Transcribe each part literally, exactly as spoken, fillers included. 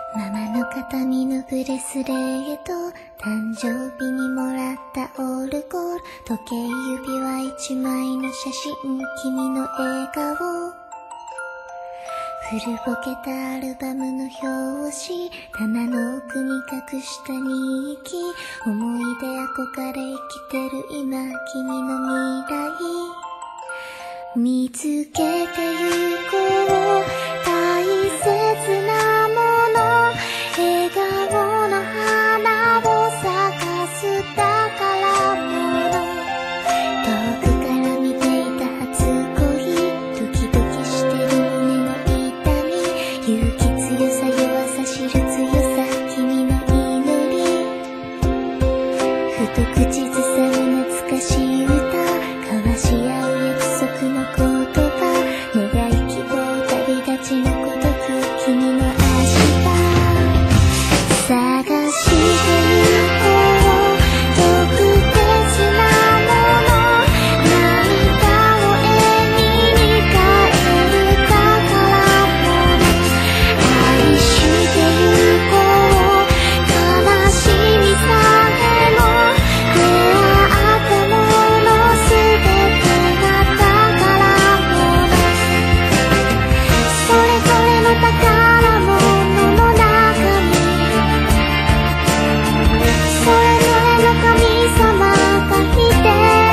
ママの形見のブレスレート、誕生日にもらったオルゴール、時計指輪一枚の写真、君の笑顔、古ぼけたアルバムの表紙、棚の奥に隠した日記、思い出憧れ生きてる今、君の未来見つけてゆこう、大切なもの、笑顔の花を咲かす宝物、遠くから見ていた初恋、ドキドキしてる胸の痛み、勇気強さ弱さ知る強さ、君の祈り、ふと口ずさむ懐かしい歌、交わし合う約束の言葉、願い希望旅立ちの孤独、君の明日探してゆこう、特別なもの、涙を絵に変える宝物、愛してゆこう、悲しみさえも出会ったものすべてが宝物、それぞれの宝物の中にそれぞれの神様がいて、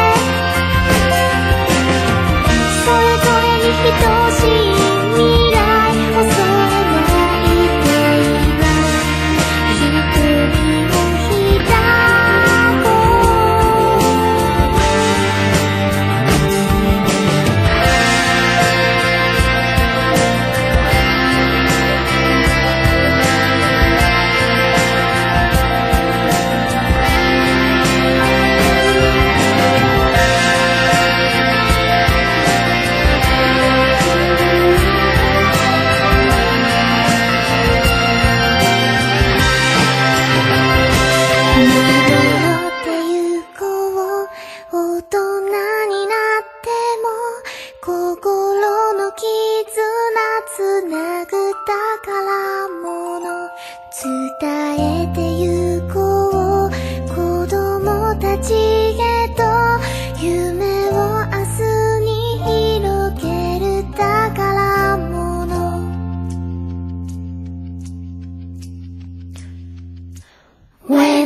それぞれに等しい未来を恐れないで今瞳を開こ戻ってゆこう、大人になっても心の絆つなぐ宝物、伝えてゆこう、子供たちへと夢を明日に広げる宝物。